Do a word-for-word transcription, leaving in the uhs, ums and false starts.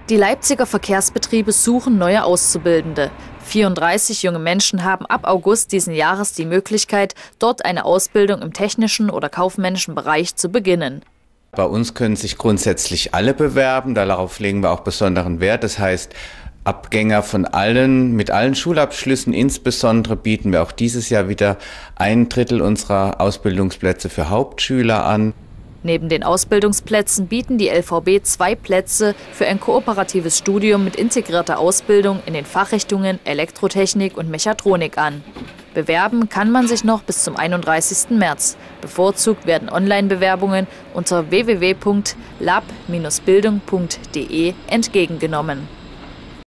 Die Leipziger Verkehrsbetriebe suchen neue Auszubildende. vierunddreißig junge Menschen haben ab August diesen Jahres die Möglichkeit, dort eine Ausbildung im technischen oder kaufmännischen Bereich zu beginnen. Bei uns können sich grundsätzlich alle bewerben, darauf legen wir auch besonderen Wert. Das heißt, Abgänger von allen, mit allen Schulabschlüssen insbesondere bieten wir auch dieses Jahr wieder ein Drittel unserer Ausbildungsplätze für Hauptschüler an. Neben den Ausbildungsplätzen bieten die L V B zwei Plätze für ein kooperatives Studium mit integrierter Ausbildung in den Fachrichtungen Elektrotechnik und Mechatronik an. Bewerben kann man sich noch bis zum einunddreißigsten März. Bevorzugt werden Online-Bewerbungen unter w w w punkt lab Bindestrich bildung punkt de entgegengenommen.